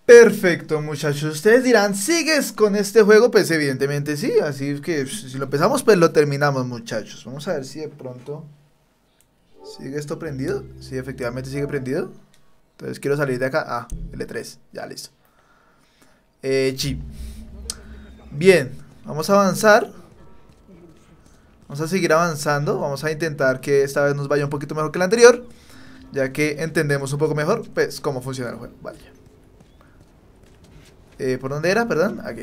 Perfecto, muchachos. Ustedes dirán, ¿sigues con este juego? Pues evidentemente sí. Así que si lo empezamos, pues lo terminamos, muchachos. Vamos a ver si de pronto sigue esto prendido. Sí, efectivamente sigue prendido. Entonces quiero salir de acá. Ah, L3. Ya, listo. Chip. Bien, vamos a avanzar. Vamos a seguir avanzando. Vamos a intentar que esta vez nos vaya un poquito mejor que la anterior, ya que entendemos un poco mejor, pues, cómo funciona el juego. Vale. ¿Por dónde era? Perdón. Aquí.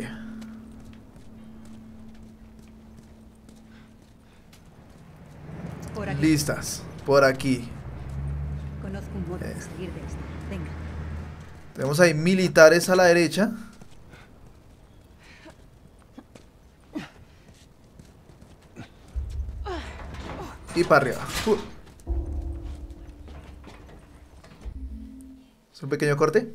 Por aquí. Listas. Por aquí. Conozco un modo de salir de esta. Venga. Tenemos ahí militares a la derecha. Y para arriba. Es un pequeño corte.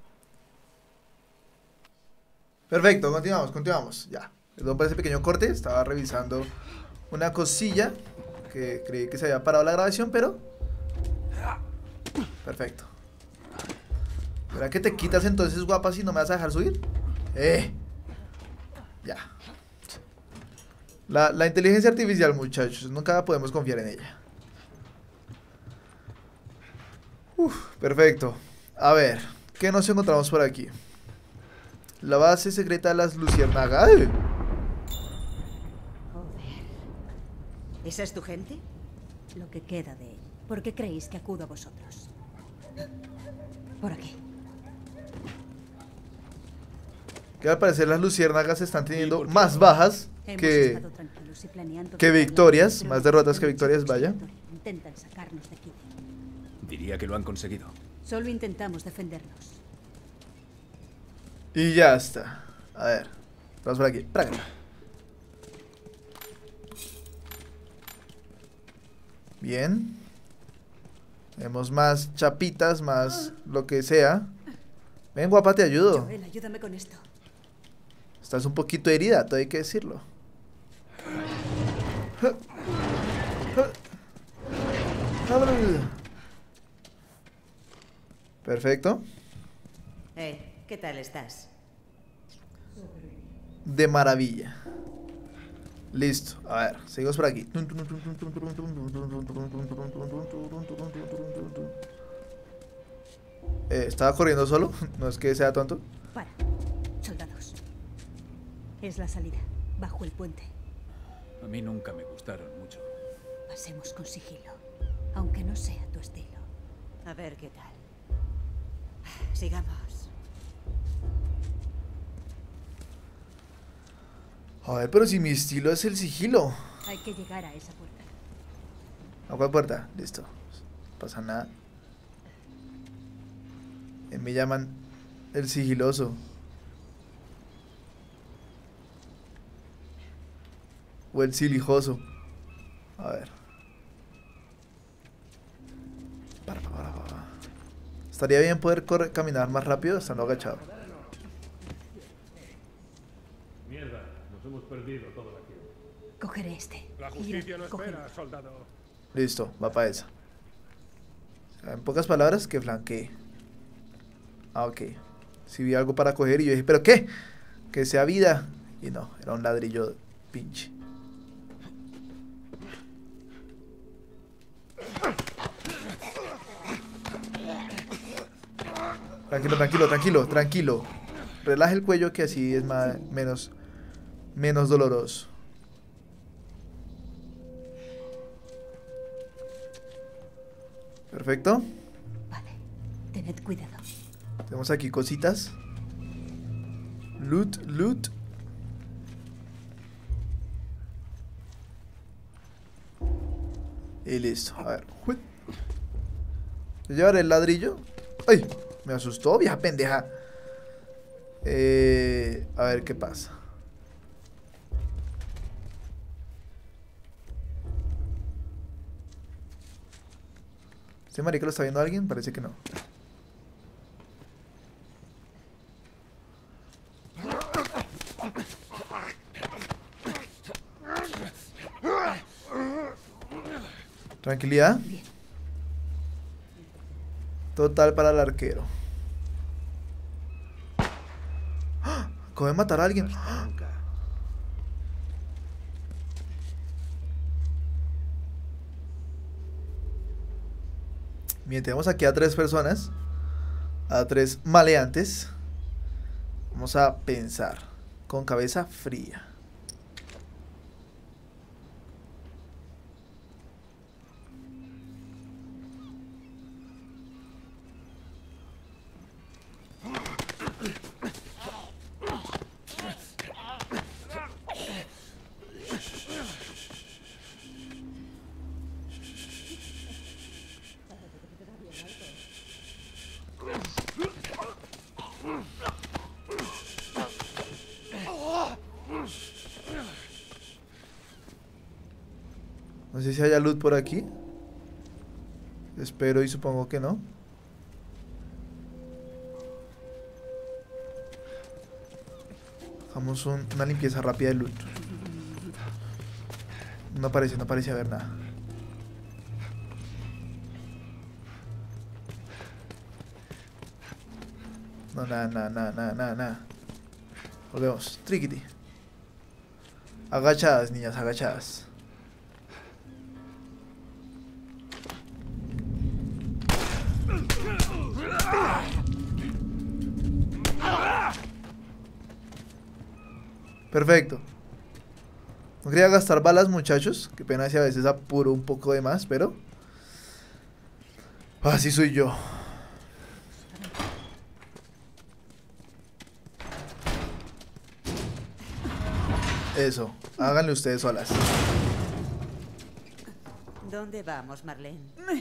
Perfecto, continuamos, continuamos. Ya. Perdón por ese pequeño corte. Estaba revisando una cosilla que creí que se había parado la grabación, pero... Perfecto. ¿Verdad que te quitas entonces, guapa, si no me vas a dejar subir? Ya. La inteligencia artificial, muchachos, nunca podemos confiar en ella. Perfecto. A ver, ¿qué nos encontramos por aquí? La base secreta de las luciérnagas. Joder. ¿Esa es tu gente? Lo que queda de él. ¿Por qué creéis que acudo a vosotros? Por aquí. Que al parecer las luciérnagas están teniendo más bajas Hemos que estado tranquilos y planeando victorias, pero más los derrotas que rebeldes victorias, vaya. intentan sacarnos de aquí. Diría que lo han conseguido. Solo intentamos defendernos. Y ya está. A ver, vamos por aquí. Para acá. Bien. Tenemos más chapitas, más lo que sea. Ven, guapa, te ayudo. Joel, ayúdame con esto. Estás un poquito herida, todo hay que decirlo. Perfecto. ¿Qué tal estás? De maravilla. Listo, a ver, seguimos por aquí. ¿Estaba corriendo solo? No es que sea tonto. Para. Soldados. Es la salida. Bajo el puente. A mí nunca me gustaron mucho. Pasemos con sigilo. Aunque no sea tu estilo. A ver qué tal. Sigamos. A ver, pero si mi estilo es el sigilo. Hay que llegar a esa puerta. ¿A cuál puerta? Listo. No pasa nada. Me llaman el sigiloso. O el silijoso. A ver. Para. Estaría bien poder caminar más rápido estando agachado. Mierda, nos hemos perdido todo el tiempo. Cogeré este. La justicia no Cógelo. espera, soldado. Listo, va para esa. O sea, en pocas palabras, que flanquee. Ah, ok. Si vi algo para coger y yo dije, ¿pero qué? Que sea vida. Y no, era un ladrillo pinche. Tranquilo. Relaje el cuello que así es menos doloroso. Perfecto. Vale. Tened cuidado. Tenemos aquí cositas. Loot. Y listo. A ver. Yo llevaré el ladrillo. ¡Ay! Me asustó, vieja pendeja. A ver qué pasa. ¿Este marica lo está viendo alguien? Parece que no. Tranquilidad. Total para el arquero. Acabo de matar a alguien. Hasta nunca. Bien, tenemos aquí a 3 personas. A 3 maleantes. Vamos a pensar. Con cabeza fría. No sé si haya loot por aquí. Espero y supongo que no. Hagamos una limpieza rápida de loot. No parece haber nada. No, nada. Volvemos. Trickity. Agachadas, niñas, agachadas. Perfecto. No quería gastar balas, muchachos. Qué pena si a veces apuro un poco de más, pero así soy yo. Eso, háganle ustedes solas. ¿Dónde vamos, Marlene?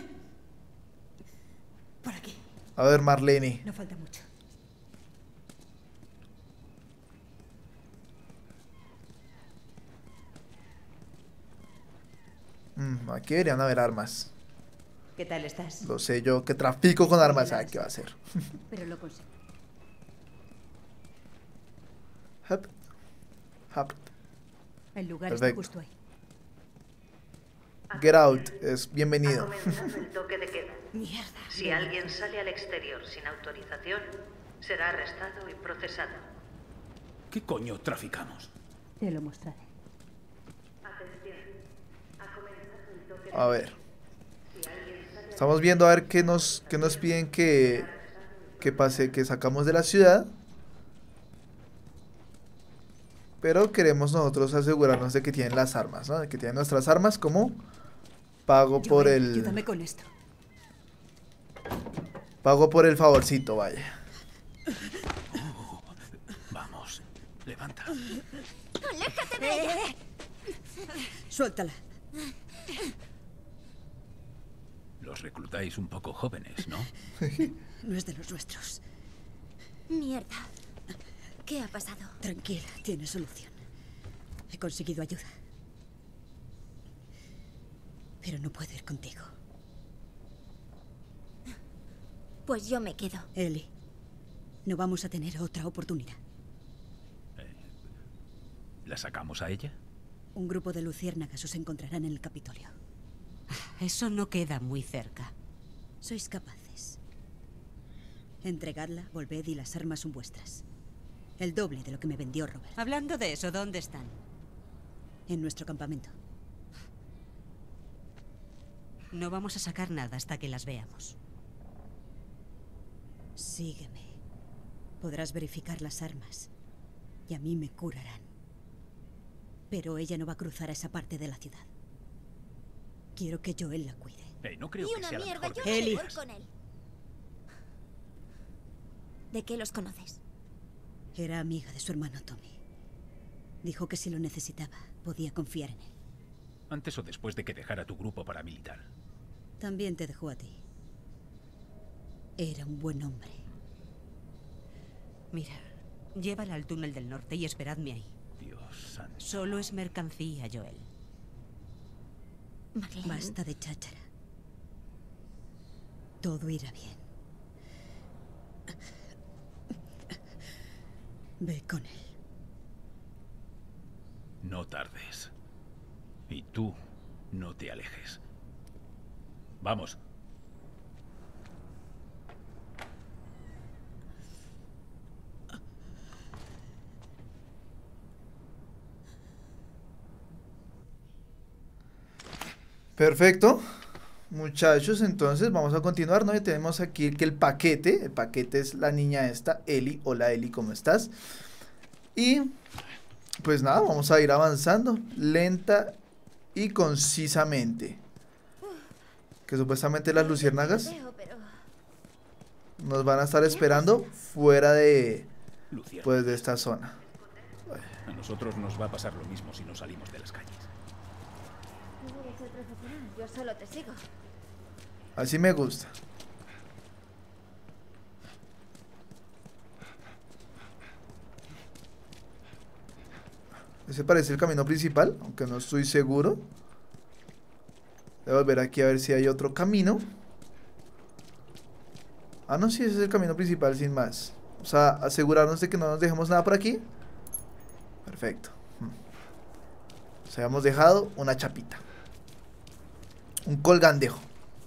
Por aquí. A ver, Marlene. No falta mucho. Aquí deberían haber armas. ¿Qué tal estás? Lo sé yo, que trafico con armas. ¿Sabe qué va a hacer? Pero lo consigo. Hup. Hup. El lugar Perfecto. está justo ahí. Get out, es bienvenido. Ha comenzado el toque de queda. Mierda. Si alguien sale al exterior sin autorización, será arrestado y procesado. ¿Qué coño traficamos? Te lo mostraré. Atención. Ha comenzado el toque de A ver. Estamos viendo a ver qué nos piden que pase, que sacamos de la ciudad. Pero queremos nosotros asegurarnos de que tienen las armas, ¿no? De que tienen nuestras armas como pago por Joel, el... ayúdame con esto. Pago por el favorcito, vaya. Vamos, levanta. ¡Aléjate de ella! Suéltala. Los reclutáis un poco jóvenes, ¿no? No es de los nuestros. Mierda. ¿Qué ha pasado? Tranquila, tiene solución. He conseguido ayuda. Pero no puedo ir contigo. Pues yo me quedo. Ellie, no vamos a tener otra oportunidad. ¿La sacamos a ella? Un grupo de luciérnagas os encontrarán en el Capitolio. Eso no queda muy cerca. Sois capaces. Entregadla, volved y las armas son vuestras. El doble de lo que me vendió Robert. Hablando de eso, ¿dónde están? En nuestro campamento. No vamos a sacar nada hasta que las veamos. Sígueme. Podrás verificar las armas. Y a mí me curarán. Pero ella no va a cruzar a esa parte de la ciudad. Quiero que Joel la cuide. No creo Y que una sea la mierda, mejor yo de- me Ellie. voy con él. ¿De qué los conoces? Era amiga de su hermano Tommy. Dijo que si lo necesitaba, podía confiar en él. Antes o después de que dejara tu grupo paramilitar. También te dejó a ti. Era un buen hombre. Mira, llévala al túnel del norte y esperadme ahí. Dios santo. Solo es mercancía, Joel. Marlene. Basta de cháchara. Todo irá bien. Ve con él. No tardes. Y tú, no te alejes. Vamos. Perfecto. Muchachos, entonces vamos a continuar, ¿no? Y tenemos aquí que el paquete es la niña esta, Ellie. Hola Ellie, ¿cómo estás? Y pues nada, vamos a ir avanzando lenta y concisamente. Que supuestamente las luciérnagas nos van a estar esperando fuera de, pues, de esta zona. A nosotros nos va a pasar lo mismo si no salimos de las calles. Yo solo te sigo. Así me gusta. Ese parece el camino principal, aunque no estoy seguro. Voy a volver aquí a ver si hay otro camino. Ah, no, sí, ese es el camino principal sin más. O sea, asegurarnos de que no nos dejemos nada por aquí. Perfecto. O sea, hemos dejado una chapita. Un colgandejo.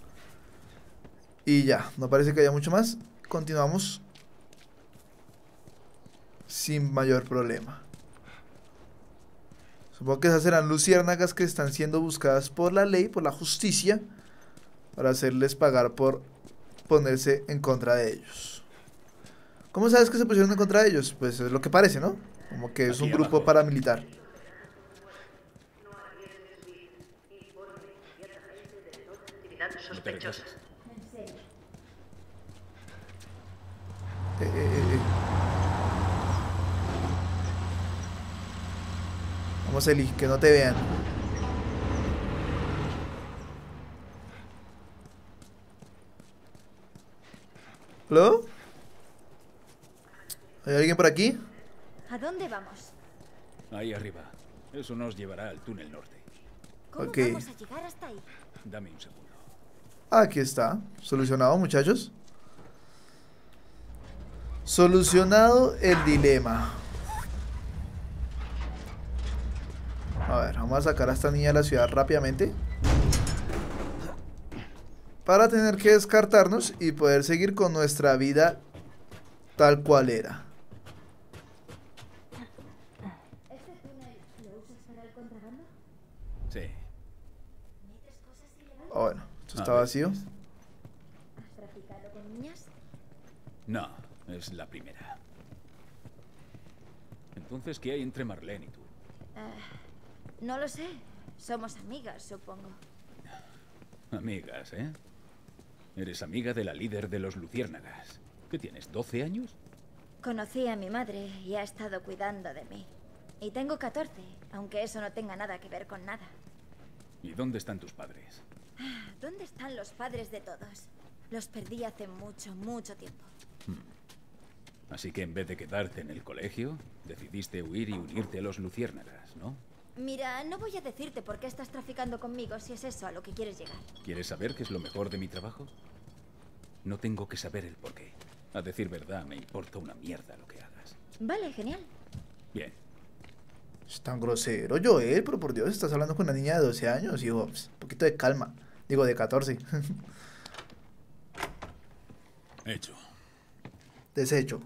Y ya, no parece que haya mucho más. Continuamos sin mayor problema. Supongo que esas serán luciérnagas que están siendo buscadas por la ley, por la justicia, para hacerles pagar por ponerse en contra de ellos. ¿Cómo sabes que se pusieron en contra de ellos? Pues es lo que parece, ¿no? Como que es un grupo paramilitar. Sospechosas. Vamos, Eli, que no te vean. ¿Aló? ¿Hay alguien por aquí? ¿A dónde vamos? Ahí arriba. Eso nos llevará al túnel norte. ¿Cómo Ok. vamos a llegar hasta ahí? Dame un segundo. Aquí está. Solucionado, muchachos. Solucionado el dilema. A ver, vamos a sacar a esta niña de la ciudad rápidamente. Para tener que descartarnos y poder seguir con nuestra vida tal cual era. ¿Este túnel lo usas para el contrabando? Sí. ¿Metes cosas ilegales? Oh, bueno, esto está A ver. vacío. ¿Has traficado con niñas? No, es la primera. Entonces, ¿qué hay entre Marlene y tú? No lo sé. Somos amigas, supongo. Amigas, ¿eh? Eres amiga de la líder de los luciérnagas. ¿Qué tienes, 12 años? Conocí a mi madre y ha estado cuidando de mí. Y tengo 14, aunque eso no tenga nada que ver con nada. ¿Y dónde están tus padres? ¿Dónde están los padres de todos? Los perdí hace mucho, mucho tiempo. Así que en vez de quedarte en el colegio, decidiste huir y unirte a los luciérnagas, ¿no? Mira, no voy a decirte por qué estás traficando conmigo si es eso a lo que quieres llegar. ¿Quieres saber qué es lo mejor de mi trabajo? No tengo que saber el porqué. A decir verdad, me importa una mierda lo que hagas. Vale, genial. Bien. Es tan grosero, Joel, pero por Dios, estás hablando con una niña de 12 años, hijo. Un poquito de calma. Digo, de 14. Hecho. Desecho.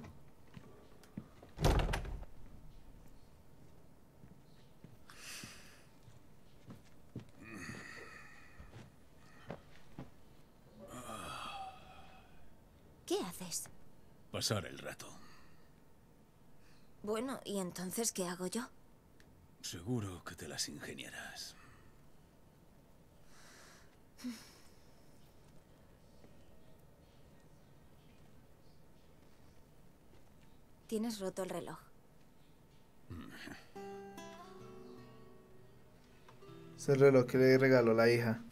¿Qué haces? Pasar el rato. Bueno, ¿y entonces qué hago yo? Seguro que te las ingeniarás. Tienes roto el reloj. Es el reloj que le regaló la hija.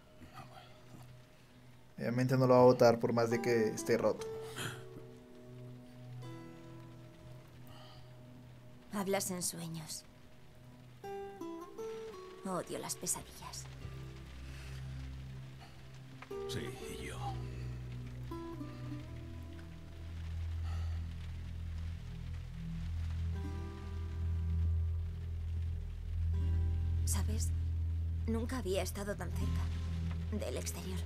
Obviamente no lo va a botar por más de que esté roto. Hablas en sueños. Odio las pesadillas. Sí, y yo. ¿Sabes? Nunca había estado tan cerca del exterior.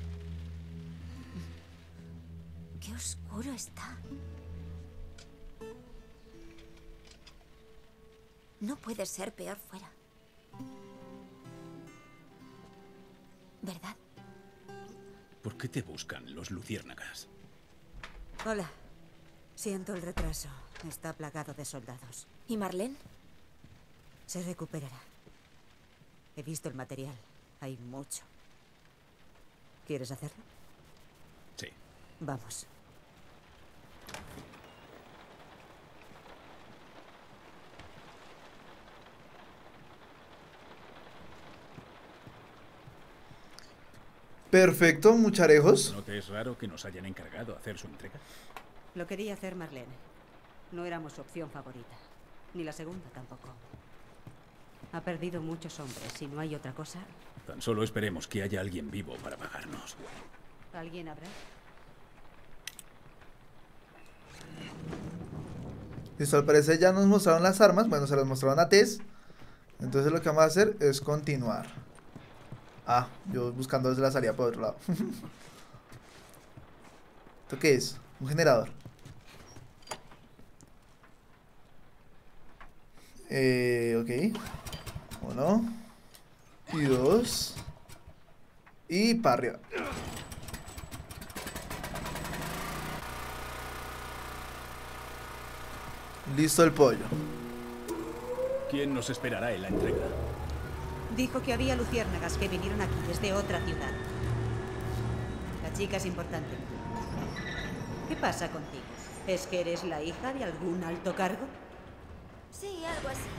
Qué oscuro está. No puede ser peor fuera. ¿verdad? ¿Por qué te buscan los luciérnagas? Hola. Siento el retraso. Está plagado de soldados. ¿Y Marlene? Se recuperará. He visto el material. Hay mucho. ¿Quieres hacerlo? Sí. Vamos. Perfecto, mucharejos. ¿No te es raro que nos hayan encargado hacer su entrega? Lo quería hacer Marlene. No éramos su opción favorita. Ni la segunda tampoco. Ha perdido muchos hombres y no hay otra cosa. Tan solo esperemos que haya alguien vivo para pagarnos. ¿Alguien habrá? Listo, al parecer ya nos mostraron las armas. Bueno, se las mostraron a Tess. Entonces lo que vamos a hacer es continuar. Ah, yo buscando desde la salida por otro lado. ¿Esto qué es? Un generador. Ok. 1 y 2 y para arriba. Listo el pollo. ¿Quién nos esperará en la entrega? Dijo que había luciérnagas que vinieron aquí desde otra ciudad. La chica es importante. ¿Qué pasa contigo? ¿Es que eres la hija de algún alto cargo? Sí, algo así.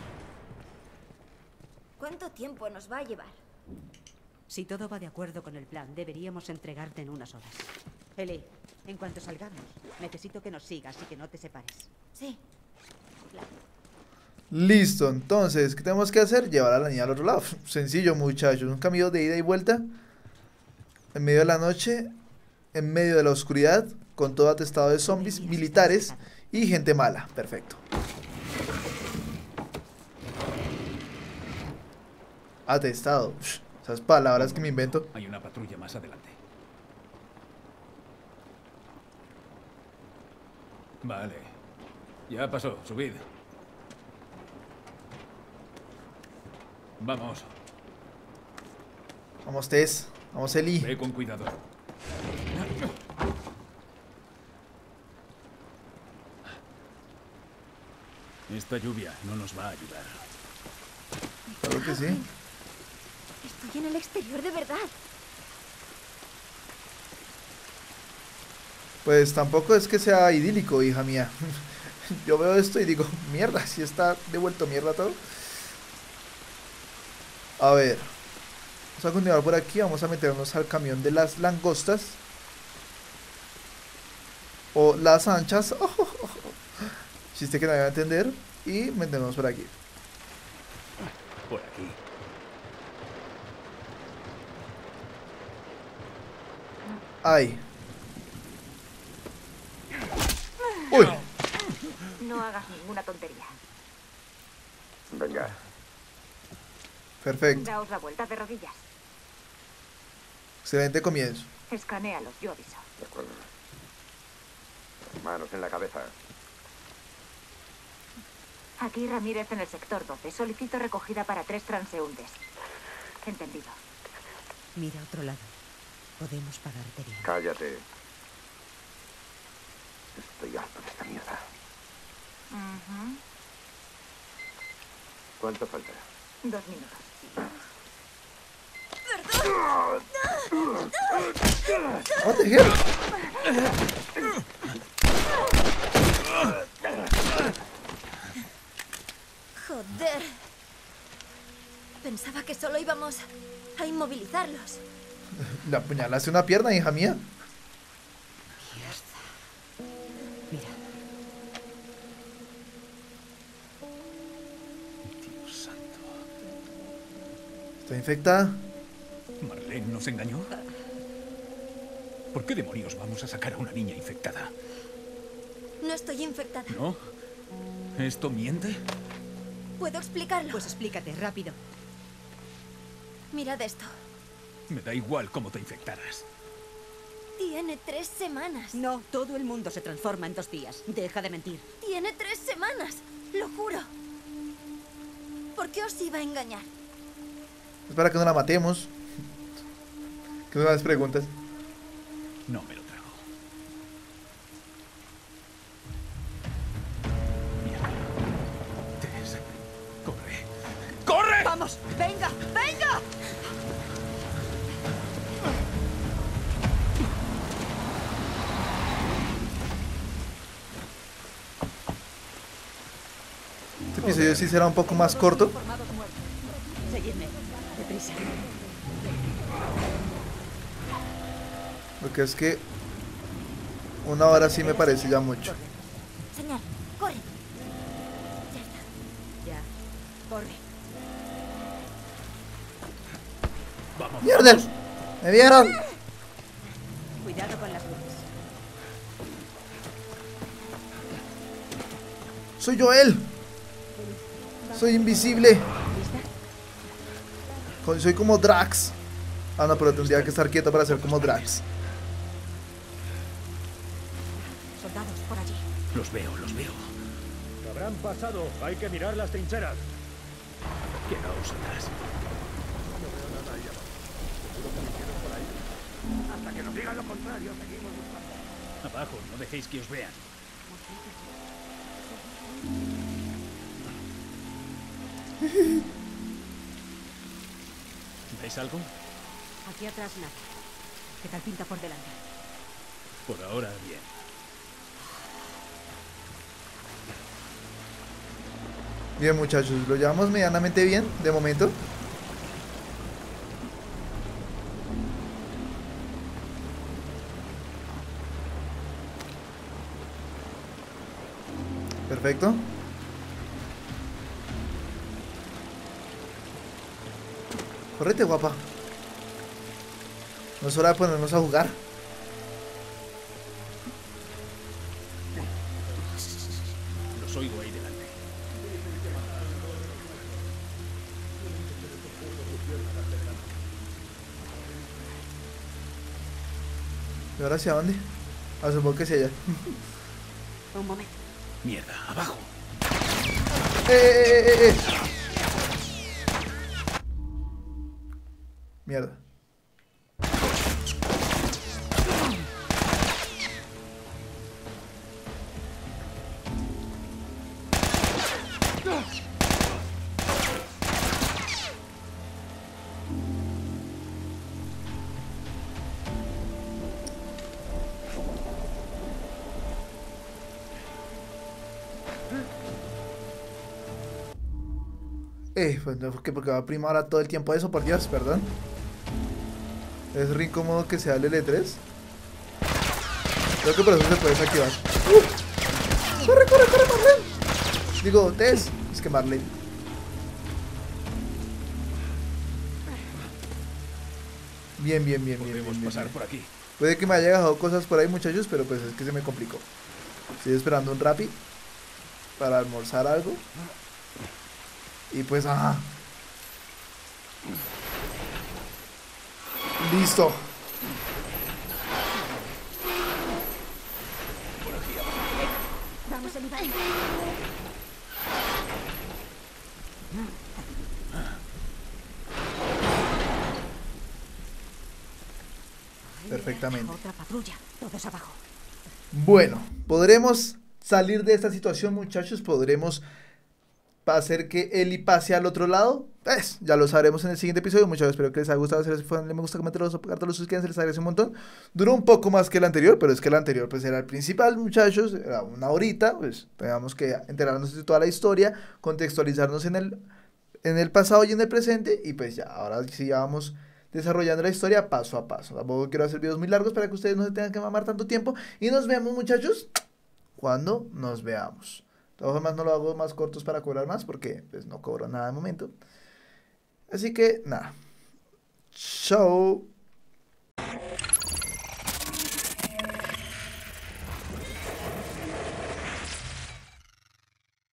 ¿Cuánto tiempo nos va a llevar? Si todo va de acuerdo con el plan, deberíamos entregarte en unas horas. Ellie, en cuanto salgamos, necesito que nos sigas y que no te separes. Sí. Claro. Listo, entonces, ¿qué tenemos que hacer? Llevar a la niña al otro lado. Sencillo, muchachos. Un camino de ida y vuelta. En medio de la noche. En medio de la oscuridad. Con todo atestado de zombies, militares y gente mala. Perfecto. Atestado. Esas palabras que me invento. Hay una patrulla más adelante. Vale. Ya pasó. Subid. Vamos. Vamos, Tess. Vamos, Eli. Ve con cuidado. Esta lluvia no nos va a ayudar. Claro que sí. Estoy en el exterior de verdad. Pues tampoco es que sea idílico, hija mía. Yo veo esto y digo, mierda, si está devuelto mierda todo. A ver. Vamos a continuar por aquí. Vamos a meternos al camión de las langostas. O las anchas. Chiste que no voy a entender. Y meternos por aquí. Por aquí. Ay. Uy. No hagas ninguna tontería. Venga. Perfecto. Daos la vuelta de rodillas. Excelente comienzo. Escanéalos, yo aviso. De acuerdo. Manos en la cabeza. Aquí Ramírez en el sector 12. Solicito recogida para 3 transeúntes. Entendido. Mira a otro lado. Podemos pagarte bien. Cállate. Estoy harto de esta mierda. ¿Cuánto falta? 2 minutos. What the hell? Joder. Pensaba que solo íbamos a inmovilizarlos. Le apuñalaste una pierna, hija mía. Mira. Dios santo. Está infectada. ¿Marlene nos engañó? ¿Por qué demonios vamos a sacar a una niña infectada? No estoy infectada. ¿No? ¿Esto miente? ¿Puedo explicarlo? Pues explícate, rápido. Mirad esto. Me da igual cómo te infectaras. Tiene 3 semanas. No, todo el mundo se transforma en 2 días. Deja de mentir. Tiene 3 semanas. Lo juro. ¿Por qué os iba a engañar? Es para que no la matemos. ¿Qué más preguntas? No me lo trago. Mierda. Tess, corre. ¡Corre! ¡Vamos! ¡Venga! ¡Venga! Este episodio sí será un poco más corto. Seguidme. Deprisa. Porque es que 1 hora sí me parece ya mucho. Señal, corre. Ya. Corre. Vamos. ¡Mierda! ¡Me vieron! Cuidado con las luces. ¡Soy Joel! ¡Soy invisible! Soy como Drax. Ah, no, pero tendría que estar quieto para ser como Drax. Soldados por allí. Los veo, los veo. Habrán pasado. Hay que mirar las trincheras. Quedaos atrás. Hasta que nos digan lo contrario, seguimos buscando. Abajo, no dejéis que os vean. ¿Veis algo? Aquí atrás nada. ¿Qué tal pinta por delante? Por ahora, bien. Bien, muchachos, lo llevamos medianamente bien de momento. Perfecto. Correte, guapa. No es hora de ponernos a jugar. Los oigo ahí delante. ¿Y ahora hacia dónde? Ah, supongo que hacia allá. Un momento. Mierda, abajo. ¡Eh! Mierda. Pues no, porque va a primar ahora todo el tiempo eso, por Dios, perdón. Es re incómodo que sea el L3. Creo que por eso se puede desactivar. ¡Corre, Marlene! Digo, Tess. Es que Marlene. Bien. Podemos pasar por aquí. Puede que me haya dejado cosas por ahí, muchachos, pero pues es que se me complicó. Estoy esperando un Rappi para almorzar algo. Y pues, ajá. Listo. Vamos, Elivan. Perfectamente. Otra patrulla. Todos abajo. Bueno, podremos salir de esta situación, muchachos. Podremos hacer que Eli pase al otro lado. Pues ya lo sabremos en el siguiente episodio. Muchas gracias, espero que les haya gustado. Si les fue, me gusta, comentarlo, suscríbanse, suscríbanse, les agradezco un montón. Duró un poco más que el anterior, pero es que el anterior pues era el principal, muchachos. Era 1 horita, pues teníamos que enterarnos de toda la historia, contextualizarnos en el pasado y en el presente. Y pues ya, ahora sí ya vamos desarrollando la historia paso a paso. Tampoco quiero hacer videos muy largos para que ustedes no se tengan que mamar tanto tiempo. Y nos vemos, muchachos, cuando nos veamos. De todas formas, no lo hago más cortos para cobrar más, porque pues no cobro nada de momento. Así que, nada. Chao.